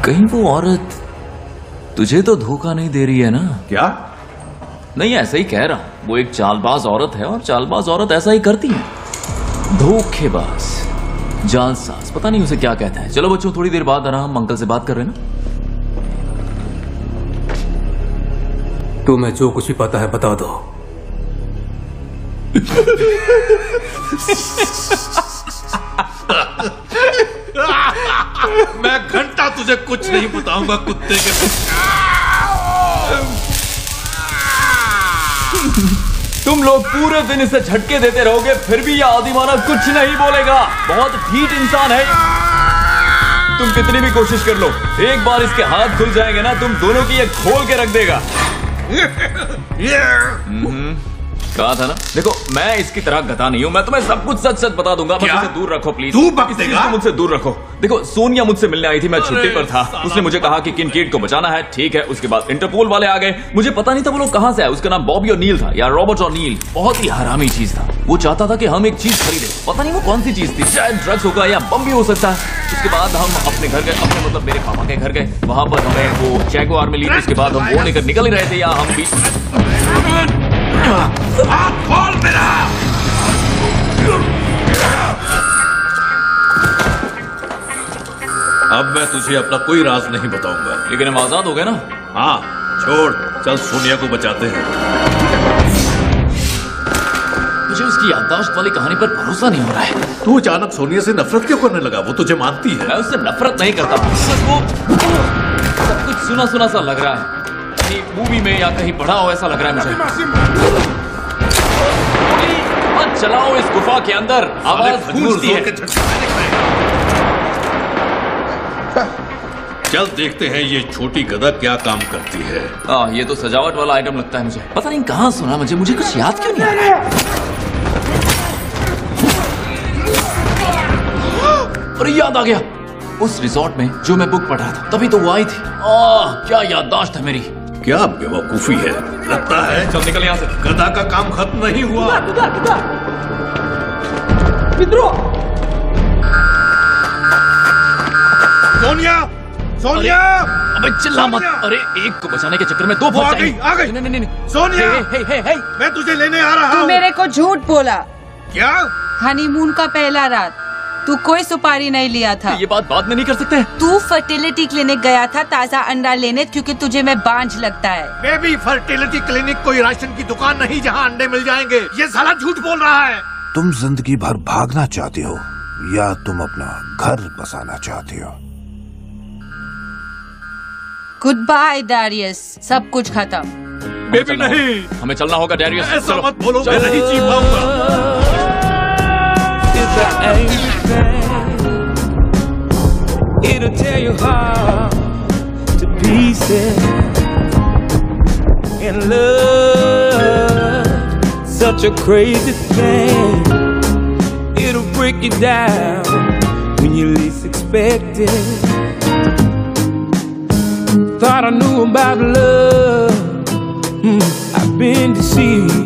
कहीं वो औरत तुझे तो धोखा नहीं दे रही है ना? क्या? नहीं, ऐसा ही कह रहा हूं। वो एक चालबाज औरत है और चालबाज औरत ऐसा ही करती है। धोखेबाज, जालसाज, पता नहीं उसे क्या कहते हैं। चलो बच्चों, थोड़ी देर बाद आना, हम अंकल से बात कर रहे हैं ना। तुम्हें जो कुछ भी पता है बता दो। मैं घंटा तुझे कुछ नहीं बताऊंगा, कुत्ते के तुम लोग पूरे दिन इसे झटके देते रहोगे, फिर भी यह आदिमानव कुछ नहीं बोलेगा। बहुत ढीठ इंसान है। तुम कितनी भी कोशिश कर लो, एक बार इसके हाथ खुल जाएंगे ना, तुम दोनों की ये खोल के रख देगा। कहा था ना। देखो, मैं इसकी तरह गधा नहीं हूँ। मैं तुम्हें सब कुछ सच सच बता दूंगा। बस इसे दूर रखो प्लीज। तू इस बकतेगा? चीज को मुझसे दूर रखो। देखो, सोनिया मुझसे मिलने आई थी, मैं छुट्टी पर था। उसने मुझे कहा कि किनकेट को बचाना है। ठीक है। उसके बाद इंटरपोल वाले आ गए। मुझे पता नहीं था वो लोग कहां से आए। उसका नाम बॉबी ओ'नील था या रॉबर्ट ओ'नील। बहुत ही हरामी चीज था। वो चाहता था कि हम एक चीज खरीदें। पता नहीं वो कौन सी चीज थी। शायद ड्रग्स होगा या बम भी हो सकता है। उसके बाद हम अपने घर गए, अपने मतलब मेरे पापा के घर गए। वहां पर हमें वो जैगुआर मिली। उसके बाद हम वो लेकर निकल ही रहे थे या हम भी। खोल मेरा। अब मैं तुझे अपना कोई राज नहीं बताऊंगा। लेकिन हम आजाद हो गए ना। हाँ, छोड़, चल सोनिया को बचाते हैं। मुझे उसकी याददाश्त वाली कहानी पर भरोसा नहीं हो रहा है। तू अचानक सोनिया से नफरत क्यों करने लगा? वो तुझे मानती है। मैं उससे नफरत नहीं करता। बस वो सब कुछ सुना सुना सा लग रहा है। कहीं मूवी में या कहीं पढ़ा हो ऐसा लग रहा है मुझे। मत चलाओ इस गुफा के अंदर, आवाज गूंजती है। चल देखते हैं ये छोटी गधा क्या काम करती है। ये तो सजावट वाला आइटम लगता है मुझे। पता नहीं कहाँ सुना मुझे कुछ याद क्यों नहीं आ रहा है। अरे याद आ गया, उस रिजॉर्ट में जो मैं बुक पढ़ रहा था, तभी तो वो आई थी। क्या याददाश्त है मेरी। क्या बेवकूफी है। लगता है चल निकल यहाँ से। गधा का काम खत्म नहीं हुआ। सोनिया, सोनिया! अबे चिल्ला मत। अरे एक को बचाने के चक्कर में दो फंस जाएंगे। आ गई। नहीं। सोनिया! हे। मैं तुझे लेने आ रहा हूँ। तू मेरे को झूठ बोला। क्या? हनीमून का पहला रात तू कोई सुपारी नहीं लिया था। ये बात बाद में नहीं कर सकते। तू फर्टिलिटी क्लिनिक गया था ताज़ा अंडा लेने, क्योंकि तुझे मैं बांझ लगता है। बेबी फर्टिलिटी क्लिनिक कोई राशन की दुकान नहीं जहाँ अंडे मिल जाएंगे। ये साला झूठ बोल रहा है। तुम जिंदगी भर भागना चाहती हो या तुम अपना घर बसाना चाहती हो? गुड बाय डैरियस, सब कुछ खत्म। बेबी नहीं, हमें चलना होगा डैरियस। ऐसा मत बोलो, मैं नहीं जी पाऊंगा। It'll tear your heart to pieces. And love, such a crazy thing. It'll break you down when you least expect it. Thought I knew about love, I've been deceived.